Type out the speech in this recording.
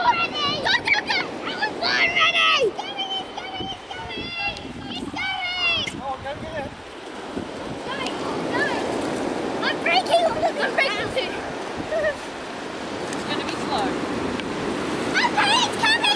ready! Go, go, go! I was born ready! It's going, it's going, it's going! It's going! Oh, go get it. It's going. I'm braking! Look, I'm braking too! It's going to be slow. Okay, it's coming!